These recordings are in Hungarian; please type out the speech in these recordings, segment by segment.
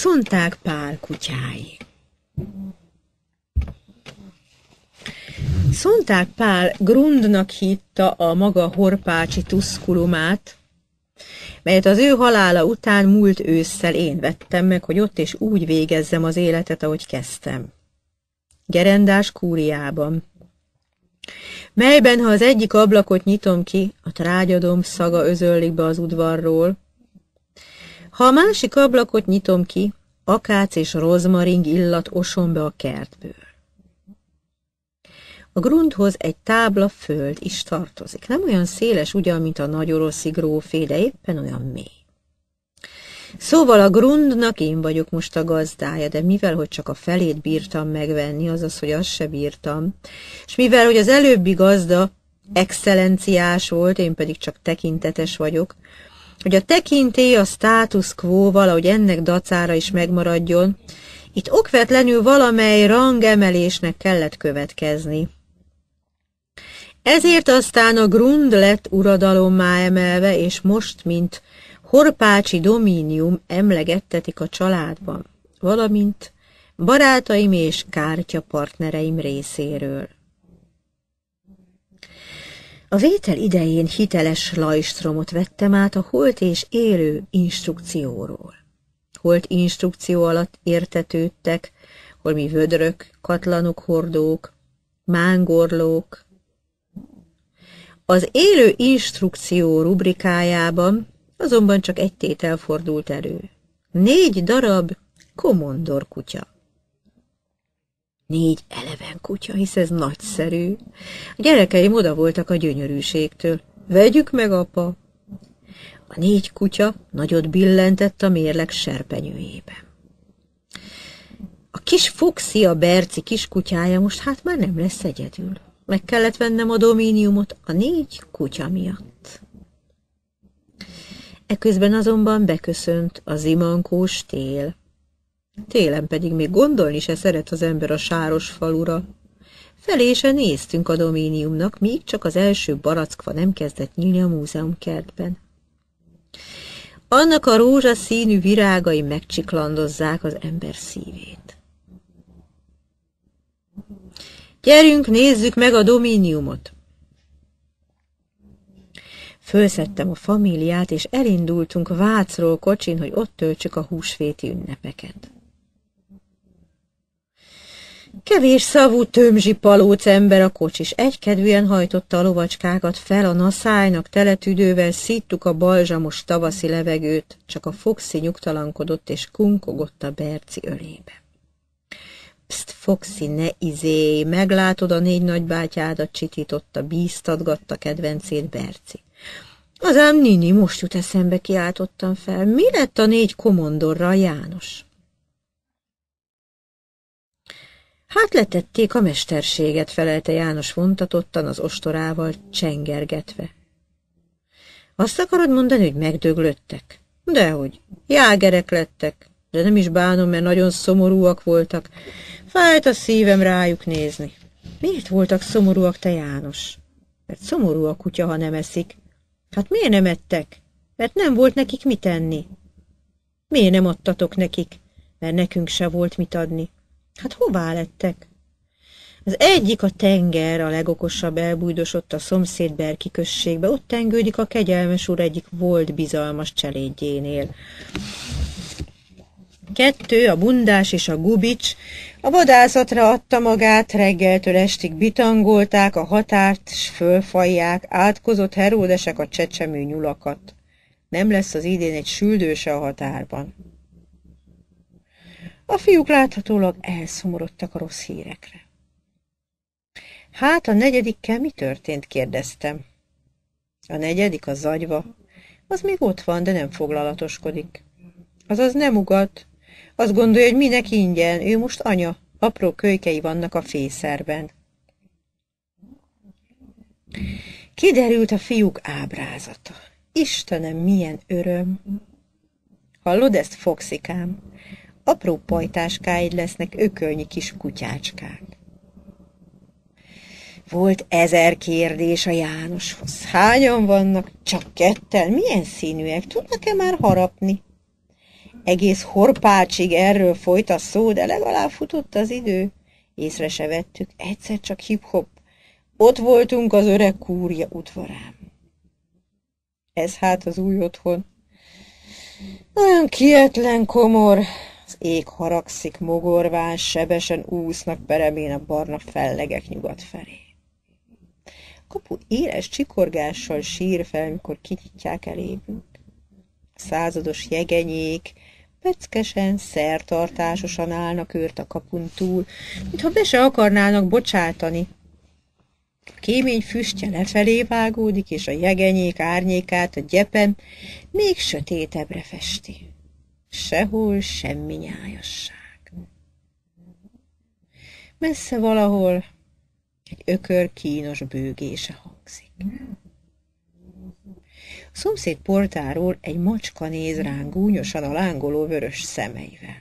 Szonták Pál kutyái. Szonták Pál Grundnak hitta a maga horpácsi tuszkulumát, melyet az ő halála után múlt ősszel én vettem meg, hogy ott és úgy végezzem az életet, ahogy kezdtem. Gerendás kúriában, melyben, ha az egyik ablakot nyitom ki, a trágyadomb szaga özöllik be az udvarról, ha a másik ablakot nyitom ki, akác és rozmaring illat oson be a kertből. A Grundhoz egy tábla föld is tartozik. Nem olyan széles ugyan, mint a nagyoroszi grófé, de éppen olyan mély. Szóval a Grundnak én vagyok most a gazdája, de mivel, hogy csak a felét bírtam megvenni, azaz, hogy azt se bírtam, és mivel, hogy az előbbi gazda excellenciás volt, én pedig csak tekintetes vagyok, hogy a tekintély a status quo valahogy ennek dacára is megmaradjon, itt okvetlenül valamely rangemelésnek kellett következni. Ezért aztán a Grund lett uradalommá emelve, és most, mint horpácsi domínium emlegettetik a családban, valamint barátaim és kártyapartnereim részéről. A vétel idején hiteles lajstromot vettem át a holt és élő instrukcióról. Holt instrukció alatt értetődtek, holmi vödrök, katlanok, hordók, mángorlók. Az élő instrukció rubrikájában azonban csak egy tétel fordult elő. 4 darab komondor kutya. 4 eleven kutya, hisz ez nagyszerű. A gyerekeim oda voltak a gyönyörűségtől. Vegyük meg, apa! A 4 kutya nagyot billentett a mérleg serpenyőjében. A kis Foxy, a Berci kiskutyája most hát már nem lesz egyedül. Meg kellett vennem a domíniumot a 4 kutya miatt. Eközben azonban beköszönt a zimankós tél. Télen pedig még gondolni se szeret az ember a sáros falura. Felé se néztünk a domíniumnak, míg csak az első barackfa nem kezdett nyílni a múzeumkertben. Annak a rózsaszínű virágai megcsiklandozzák az ember szívét. Gyerünk, nézzük meg a domíniumot! Fölszedtem a famíliát, és elindultunk Vácról kocsin, hogy ott töltsük a húsvéti ünnepeket. Kevés szavú tömzsi palóc ember a kocsis, egykedvűen hajtotta a lovacskákat fel a naszálynak tele tüdővel, szíttuk a balzsamos tavaszi levegőt, csak a Foxy nyugtalankodott és kunkogott a Berci ölébe. Pszt, Foxy, ne izé, meglátod a 4 nagybátyádat, csitította, bíztatgatta kedvencét Berci. Az ám Nini, most jut eszembe, kiáltottam fel. Mi lett a 4 komondorral, János? Hát letették a mesterséget, felelte János vontatottan, az ostorával csengergetve. Azt akarod mondani, hogy megdöglöttek? Dehogy, jágerek lettek, de nem is bánom, mert nagyon szomorúak voltak. Fájt a szívem rájuk nézni. Miért voltak szomorúak, te János? Mert szomorú a kutya, ha nem eszik. Hát miért nem ettek? Mert nem volt nekik mit enni. Miért nem adtatok nekik? Mert nekünk se volt mit adni. Hát hová lettek? Az egyik a tenger, a legokosabb elbújdosott a szomszéd Berki községbe, ott tengődik a kegyelmes úr egyik volt bizalmas cselédjénél. 2, a Bundás és a Gubics, a vadászatra adta magát, reggeltől estig bitangolták a határt, s fölfajják, átkozott heródesek a csecsemő nyulakat. Nem lesz az idén egy süldőse a határban. A fiúk láthatólag elszomorodtak a rossz hírekre. Hát a 4-kel mi történt, kérdeztem. A 4, a Zagyva, az még ott van, de nem foglalatoskodik. Azaz nem ugat. Azt gondolja, hogy minek ingyen, ő most anya, apró kölykei vannak a fészerben. Kiderült a fiúk ábrázata. Istenem, milyen öröm! Hallod ezt, Foxikám? Apró pajtáskáid lesznek, ökölnyi kis kutyácskák. Volt 1000 kérdés a Jánoshoz. Hányan vannak? Csak 2. Milyen színűek? Tudnak-e már harapni? Egész Horpácsig erről folyt a szó, de legalább futott az idő. Észre se vettük, egyszer csak hip-hop. Ott voltunk az öreg kúria udvarán. Ez hát az új otthon. Olyan kietlen komor, az ég haragszik mogorván, sebesen úsznak peremén a barna fellegek nyugat felé. A kapu éles csikorgással sír fel, mikor kinyitják elébünk. A százados jegenyék peckesen, szertartásosan állnak őrt a kapun túl, mintha be se akarnának bocsátani. A kémény füstje lefelé vágódik, és a jegenyék árnyékát a gyepen még sötétebbre festi. Sehol semmi nyájasság. Messze valahol egy ökör kínos bőgése hangzik. A szomszéd portáról egy macska néz ránk gúnyosan a lángoló vörös szemeivel.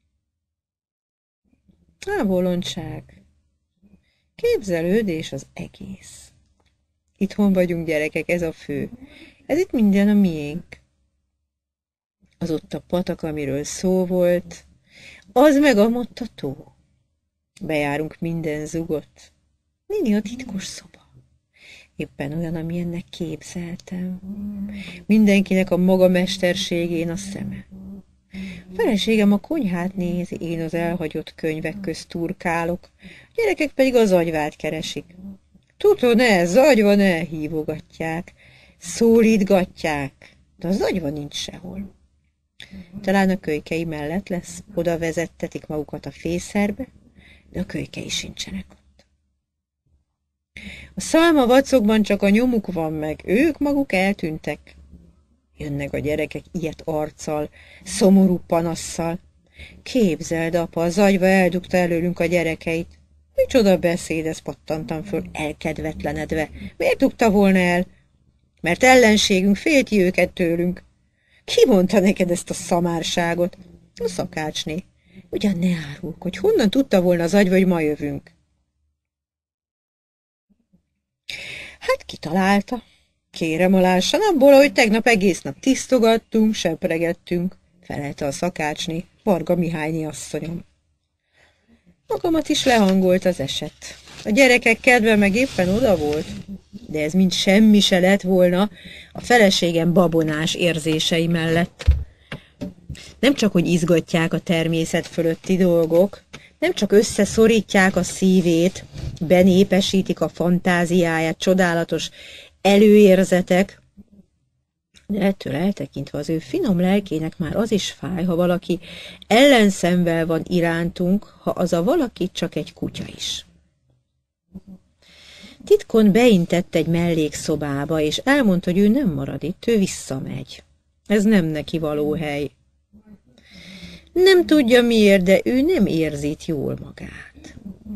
Á, bolondság! Képzelődés az egész. Itthon vagyunk, gyerekek, ez a fő. Ez itt minden a miénk. Az ott a patak, amiről szó volt, az meg amott a tó. Bejárunk minden zugot. Mini a titkos szoba. Éppen olyan, amilyennek képzeltem. Mindenkinek a maga mesterségén a szeme. A feleségem a konyhát nézi, én az elhagyott könyvek közt turkálok, a gyerekek pedig az agyvát keresik. Tuto-ne, zagyva-ne, hívogatják, szólítgatják, de az agyva nincs sehol. Talán a kölykei mellett lesz, oda vezettetik magukat a fészerbe, de a kölykei sincsenek ott. A szalmavacokban csak a nyomuk van meg, ők maguk eltűntek. Jönnek a gyerekek ilyet arccal, szomorú panasszal. Képzeld, apa, az agyva eldugta előlünk a gyerekeit. Micsoda beszéd, ezt pattantam föl, elkedvetlenedve. Miért dugta volna el? Mert ellenségünk félti őket tőlünk. Ki mondta neked ezt a szamárságot? A szakácsné. Ugyan ne árulkodj, honnan tudta volna az agyva, hogy ma jövünk? Hát kitalálta. Kérem, alássan abból, hogy tegnap egész nap tisztogattunk, sepregettünk, felelte a szakácsné, Varga Mihályné asszonyom. Magamat is lehangolt az eset. A gyerekek kedve meg éppen oda volt, de ez mind semmi se lett volna a feleségem babonás érzései mellett. Nem csak, hogy izgatják a természet fölötti dolgok, nem csak összeszorítják a szívét, benépesítik a fantáziáját, csodálatos előérzetek, de ettől eltekintve az ő finom lelkének már az is fáj, ha valaki ellenszemvel van irántunk, ha az a valaki csak egy kutya is. Titkon beintett egy mellékszobába, és elmondta, hogy ő nem marad itt, ő visszamegy. Ez nem neki való hely. Nem tudja miért, de ő nem érzi itt jól magát.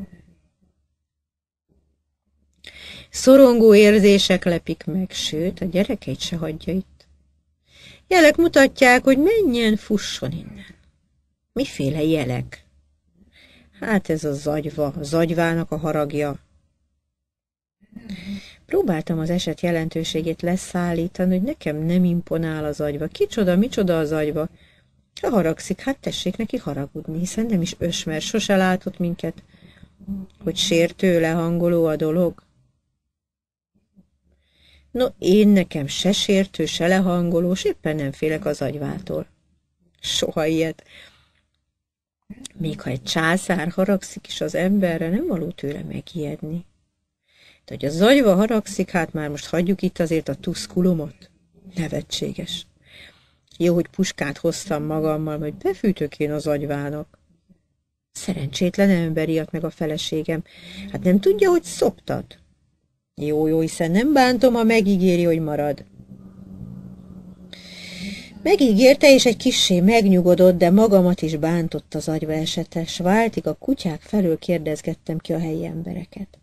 Szorongó érzések lepik meg, sőt, a gyerekeit se hagyja itt. Jelek mutatják, hogy menjen, fusson innen. Miféle jelek? Hát ez a zagyva, a zagyvának a haragja. Próbáltam az eset jelentőségét leszállítani, hogy nekem nem imponál az agyva. Kicsoda, micsoda az agyva? Ha haragszik, hát tessék neki haragudni, hiszen nem is ösmer, sose látott minket, hogy sértő, lehangoló a dolog. No, én nekem se sértő, se lehangolós, éppen nem félek az agyvától. Soha ilyet. Még ha egy császár haragszik is az emberre, nem való tőle megijedni. De hogy az agyva haragszik, hát már most hagyjuk itt azért a tuszkulumot. Nevetséges. Jó, hogy puskát hoztam magammal, hogy befűtök én az agyvának. Szerencsétlen ember ilyet meg a feleségem. Hát nem tudja, hogy szoptad. Jó, hiszen nem bántom, ha megígéri, hogy marad. Megígérte, és egy kissé megnyugodott, de magamat is bántott az agyva esetes. Váltig a kutyák felől kérdezgettem ki a helyi embereket.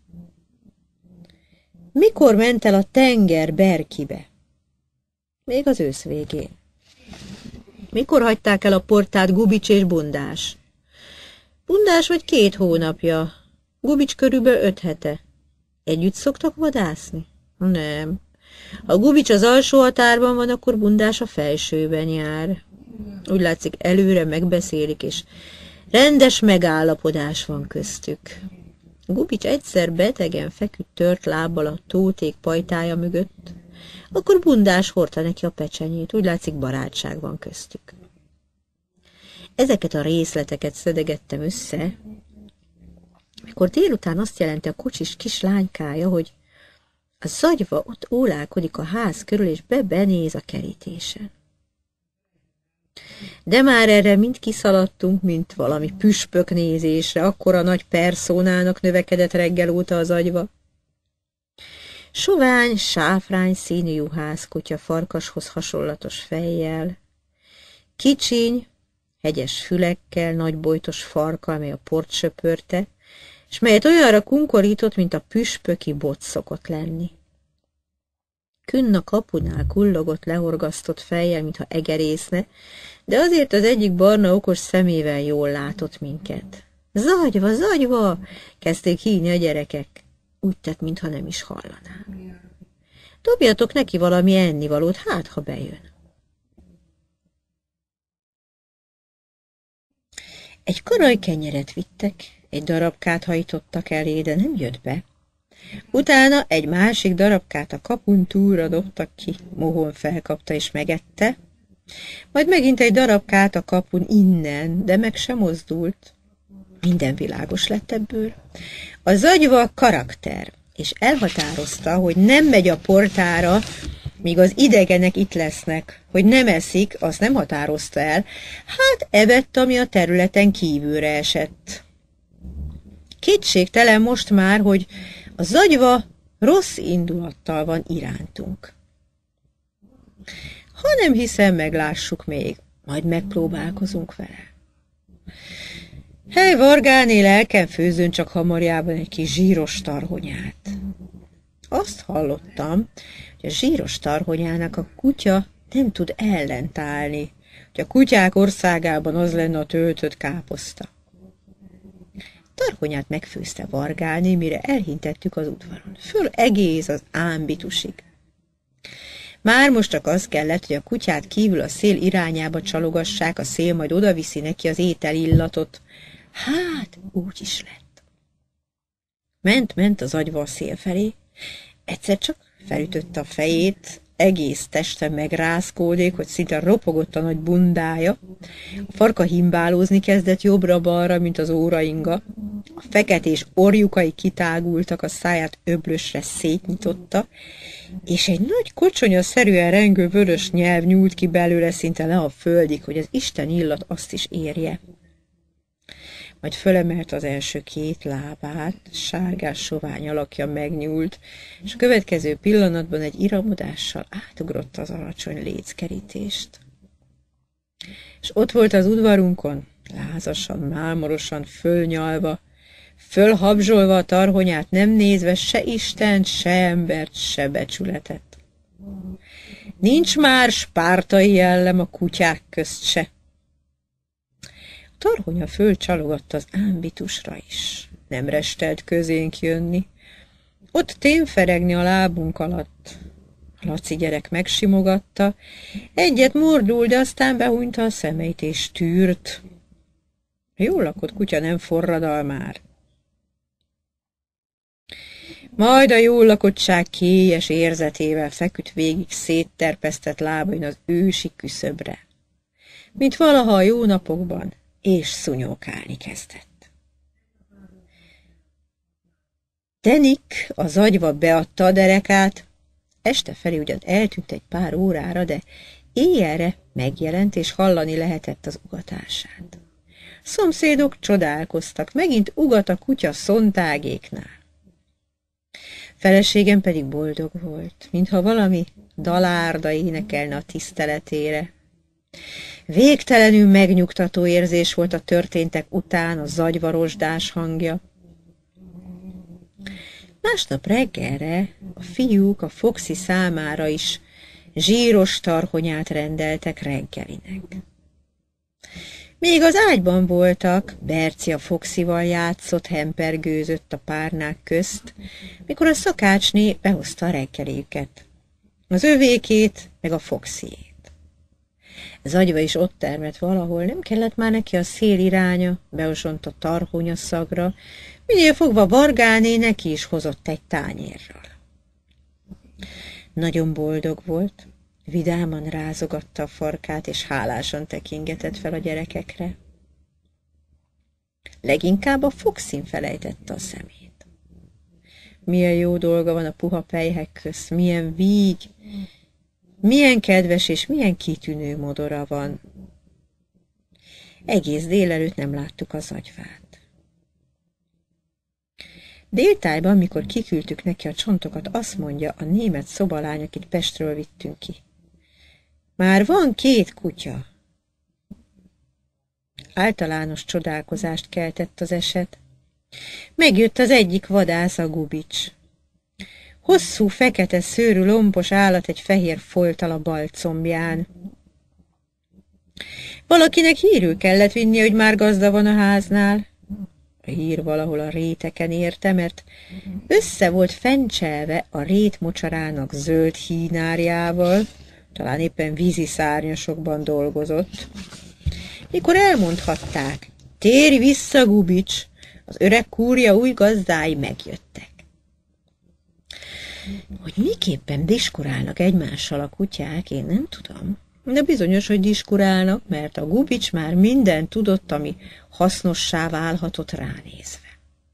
Mikor ment el a tenger Berkibe? Még az ősz végén. Mikor hagyták el a portát Gubics és Bundás? Bundás vagy 2 hónapja, Gubics körülbelül 5 hete. Együtt szoktak vadászni? Nem. Ha Gubics az alsó határban van, akkor Bundás a felsőben jár. Úgy látszik, előre megbeszélik, és rendes megállapodás van köztük. Gubics egyszer betegen feküdt tört lábbal a tóték pajtája mögött, akkor Bundás hordta neki a pecsenyét, úgy látszik, barátság van köztük. Ezeket a részleteket szedegettem össze, mikor délután azt jelenti a kocsis kis lánykája, hogy a Zagyva ott ólálkodik a ház körül, és benéz a kerítésen. De már erre mind kiszaladtunk, mint valami püspök nézésre, akkora nagy perszónának növekedett reggel óta az Zagyva. Sovány, sáfrány színű juhászkutya farkashoz hasonlatos fejjel, kicsiny, hegyes fülekkel, nagybojtos farkkal, mely a port söpörte, és melyet olyanra kunkorított, mint a püspöki bot szokott lenni. Künn a kapunál kullogott lehorgasztott fejjel, mintha egerészne, de azért az egyik barna okos szemével jól látott minket. Zagyva, Zagyva! Kezdték hívni a gyerekek. Úgy tett, mintha nem is hallaná. Dobjatok neki valami ennivalót, hát ha bejön. Egy karaj kenyeret vittek, egy darabkát hajtottak elé, de nem jött be. Utána egy másik darabkát a kapun túlra dobtak ki, mohón felkapta és megette, majd megint egy darabkát a kapun innen, de meg sem mozdult. Minden világos lett ebből. A Zagyva karakter, és elhatározta, hogy nem megy a portára, míg az idegenek itt lesznek, hogy nem eszik, azt nem határozta el, hát evett, ami a területen kívülre esett. Kétségtelen most már, hogy a Zagyva rossz indulattal van irántunk. Ha nem hiszem, meglássuk még, majd megpróbálkozunk vele. Hely, Vargáné, lelkem főzön csak hamarjában egy kis zsíros tarhonyát. Azt hallottam, hogy a zsíros tarhonyának a kutya nem tud ellentállni, hogy a kutyák országában az lenne a töltött káposzta. Tarhonyát megfőzte Vargáné, mire elhintettük az udvaron, föl egész az ámbitusig. Már most csak az kellett, hogy a kutyát kívül a szél irányába csalogassák, a szél majd odaviszi neki az ételillatot. Hát, úgy is lett. Ment az Zagyva a szél felé, egyszer csak felütötte a fejét, egész teste megrázkódék, hogy szinte ropogott a nagy bundája. A farka himbálózni kezdett jobbra-balra, mint az órainga. A feketés orjukai kitágultak, a száját öblösre szétnyitotta, és egy nagy kocsonya-szerűen rengő vörös nyelv nyúlt ki belőle szinte le a földig, hogy az Isten illat azt is érje. Majd fölemelt az első két lábát, sárgás sovány alakja megnyúlt, és a következő pillanatban egy iramodással átugrott az alacsony léckerítést. És ott volt az udvarunkon, lázasan, mámorosan fölnyalva, fölhabzsolva a tarhonyát, nem nézve se Istent, se embert, se becsületet. Nincs már spártai jellem a kutyák közt se. A tarhonya fölcsalogatta az ámbitusra is, nem restelt közénk jönni, ott témferegni a lábunk alatt. A Laci gyerek megsimogatta, egyet mordul, de aztán behúnyta a szemeit és tűrt. A jól lakott kutya nem forradal már. Majd a jól lakottság kélyes érzetével feküdt végig szétterpesztett lábain az ősi küszöbre, mint valaha a jó napokban, és szunyókálni kezdett. Denik, a Zagyva beadta a derekát, este felé ugyan eltűnt egy pár órára, de éjjelre megjelent, és hallani lehetett az ugatását. Szomszédok csodálkoztak, megint ugat a kutya szontágéknál. Feleségem pedig boldog volt, mintha valami dalárda énekelne a tiszteletére. Végtelenül megnyugtató érzés volt a történtek után a Zagyva rozsdás hangja. Másnap reggelre a fiúk a Foxy számára is zsíros tarhonyát rendeltek reggelinek. Még az ágyban voltak, Berci a Foxyval játszott, hempergőzött a párnák közt, mikor a szakácsné behozta a reggeléket, az övékét meg a Foxyét. Zagyva is ott termett valahol, nem kellett már neki a szél iránya, beosont a tarhonya szagra, minél fogva Vargáné neki is hozott egy tányérral. Nagyon boldog volt, vidáman rázogatta a farkát, és hálásan tekingetett fel a gyerekekre. Leginkább a Foxin felejtette a szemét. Milyen jó dolga van a puha pelyhek közt, milyen víg, milyen kedves és milyen kitűnő modora van. Egész délelőtt nem láttuk az agyvát. Déltájban, mikor kiküldtük neki a csontokat, azt mondja a német szobalány, akit Pestről vittünk ki. Már van 2 kutya. Általános csodálkozást keltett az eset. Megjött az egyik vadász, a Gubics. Hosszú, fekete szőrű, lombos állat egy fehér folttal a bal combján. Valakinek hírül kellett vinnie, hogy már gazda van a háznál. A hír valahol a réteken érte, mert össze volt fencselve a rét mocsarának zöld hínárjával, talán éppen vízi szárnyasokban dolgozott. Mikor elmondhatták, térj vissza, Gubics, az öreg kúria új gazdái megjöttek. Hogy miképpen diskurálnak egymással a kutyák, én nem tudom. De bizonyos, hogy diskurálnak, mert a Gubics már mindent tudott, ami hasznossá válhatott ránézve.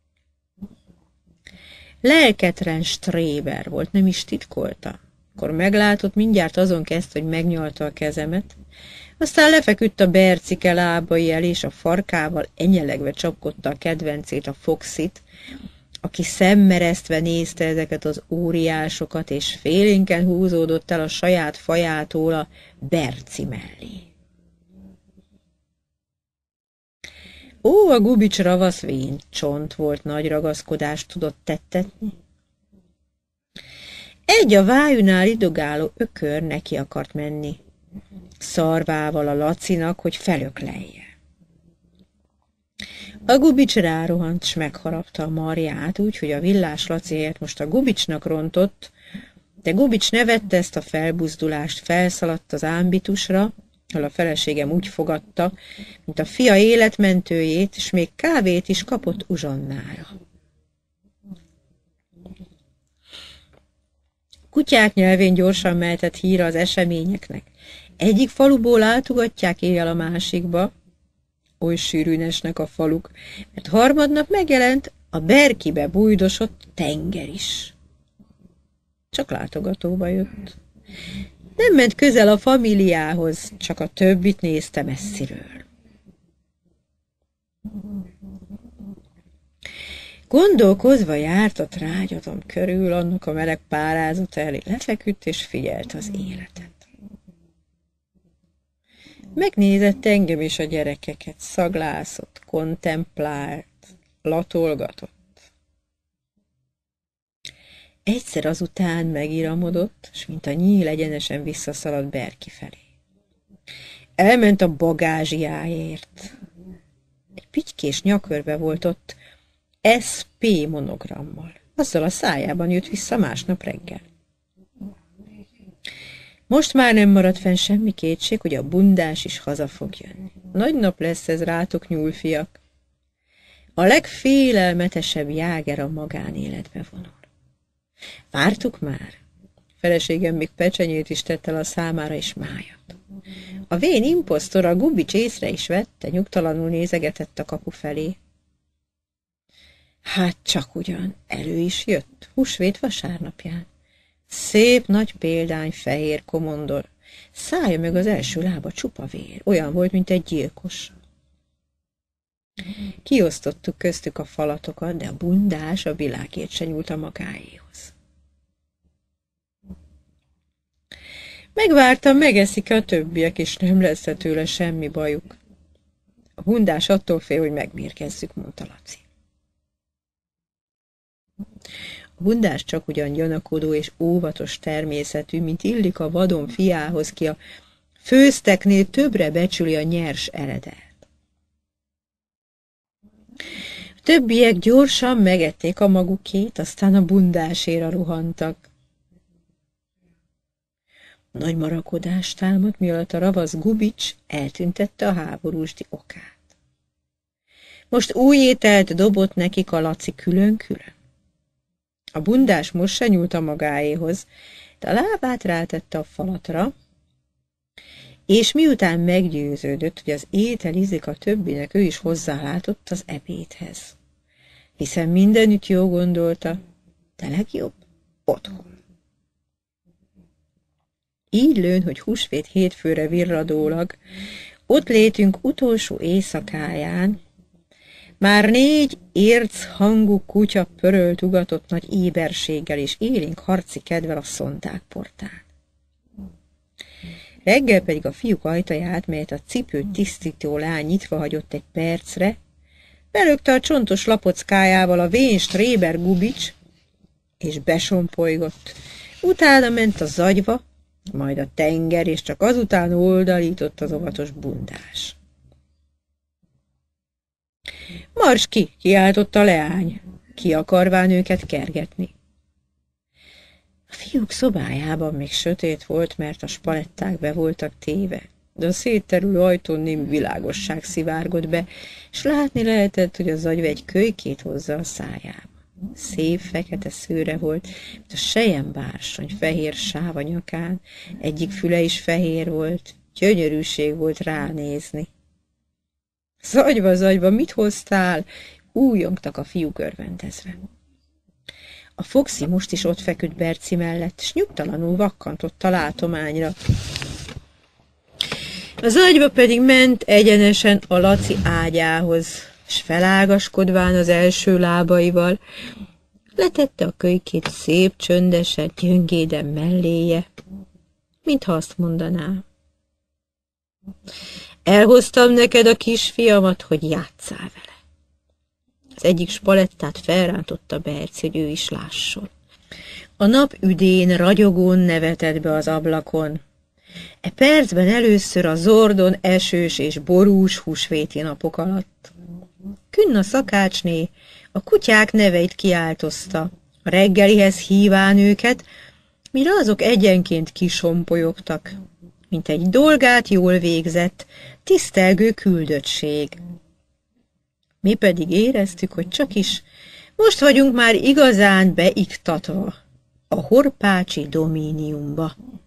Lelketlen stréber volt, nem is titkolta. Akkor meglátott, mindjárt azon kezdte, hogy megnyalta a kezemet, aztán lefeküdt a Bercike lábai elé, és a farkával enyelegve csapkodta a kedvencét, a Foxit, aki szemmeresztve nézte ezeket az óriásokat, és félénken húzódott el a saját fajától a Berci mellé. Ó, a Gubics ravasz vén csont volt, nagy ragaszkodást tudott tettetni. Egy a vájúnál idogáló ökör neki akart menni, szarvával a Lacinak, hogy felöklelje. A Gubics rárohant, s megharapta a marját, úgy, hogy a Villás Laciért most a Gubicsnak rontott, de Gubics nevette ezt a felbuzdulást, felszaladt az ámbitusra, ahol a feleségem úgy fogadta, mint a fia életmentőjét, és még kávét is kapott uzsonnára. Kutyák nyelvén gyorsan mehetett híre az eseményeknek. Egyik faluból látogatják éjjel a másikba, oly sűrűn esnek a faluk, mert harmadnap megjelent a Berkibe bújdosott tenger is. Csak látogatóba jött. Nem ment közel a familiához, csak a többit nézte messziről. Gondolkozva járt a trágyatom körül, annak a meleg párázata elé lefeküdt, és figyelt az életet. Megnézett engem és a gyerekeket, szaglászott, kontemplált, latolgatott. Egyszer azután megiramodott, s mint a nyíl egyenesen visszaszaladt Berki felé. Elment a bagázsiáért. Egy pitykés nyakörbe volt ott, SP monogrammal. Azzal a szájában jött vissza másnap reggel. Most már nem maradt fenn semmi kétség, hogy a bundás is haza fog jönni. Nagy nap lesz ez rátok, nyúlfiak. A legfélelmetesebb jáger a magánéletbe vonul. Vártuk már? Feleségem még pecsenyét is tett el a számára, és májat. A vén imposztor, a Gubics észre is vette, nyugtalanul nézegetett a kapu felé. Hát csak ugyan, elő is jött, húsvét vasárnapján. Szép nagy példány fehér komondor, szája meg az első lába csupa vér, olyan volt, mint egy gyilkos. Kiosztottuk köztük a falatokat, de a bundás a világért se nyúlt a magáéhoz. Megvártam, megeszik a többiek, és nem lesz tőle semmi bajuk. A bundás attól fél, hogy megmérgezzük, mondta Laci. A bundás csak ugyan gyanakodó és óvatos természetű, mint illik a vadon fiához, ki a főzteknél többre becsüli a nyers eredet. A többiek gyorsan megették a magukét, aztán a bundáséra rohantak. Nagy marakodás támadt, miatt a ravasz Gubics eltüntette a háborúsdi okát. Most új ételt dobott nekik a Laci külön-külön. A bundás most se nyúlt a magáéhoz, de a lábát rátette a falatra, és miután meggyőződött, hogy az étel ízik a többinek, ő is hozzálátott az ebédhez. Hiszen mindenütt jó gondolta, de legjobb otthon. Így lőn, hogy húsvét hétfőre virradólag, ott létünk utolsó éjszakáján, már 4 érc hangú kutya pörölt ugatott nagy éberséggel és élénk harci kedvel a szonták portán. Reggel pedig a fiúk ajtaját, melyet a cipőt tisztító lány nyitva hagyott egy percre, belökte a csontos lapockájával a vén Stréber Gubics, és besompolygott. Utána ment a zagyva, majd a tenger, és csak azután oldalított az óvatos bundás. Marss ki, kiáltotta a leány, ki akarván őket kergetni. A fiúk szobájában még sötét volt, mert a spaletták be voltak téve, de a szétterülő ajtón némi világosság szivárgott be, és látni lehetett, hogy az agyva egy kölykét hozza a szájába. Szép fekete szőre volt, mint a selyembársony, fehér sáv a nyakán, egyik füle is fehér volt, gyönyörűség volt ránézni. Zagyva, zagyva, mit hoztál? Újjongtak a fiúk örvendezve. A Foxy most is ott feküdt Berci mellett, s nyugtalanul vakkantott a látományra. Az agyba pedig ment egyenesen a Laci ágyához, s felágaskodván az első lábaival, letette a kölykét szép, csöndesen, gyöngéden melléje, mintha azt mondaná. Elhoztam neked a kisfiamat, hogy játsszál vele. Az egyik spalettát felrántotta Berci, hogy ő is lásson. A nap üdén ragyogón nevetett be az ablakon. E percben először a zordon esős és borús húsvéti napok alatt. Künn a szakácsné a kutyák neveit kiáltozta, a reggelihez híván őket, mire azok egyenként kisompolyogtak, mint egy dolgát jól végzett, tisztelgő küldöttség. Mi pedig éreztük, hogy csak is most vagyunk már igazán beiktatva a horpácsi domíniumba.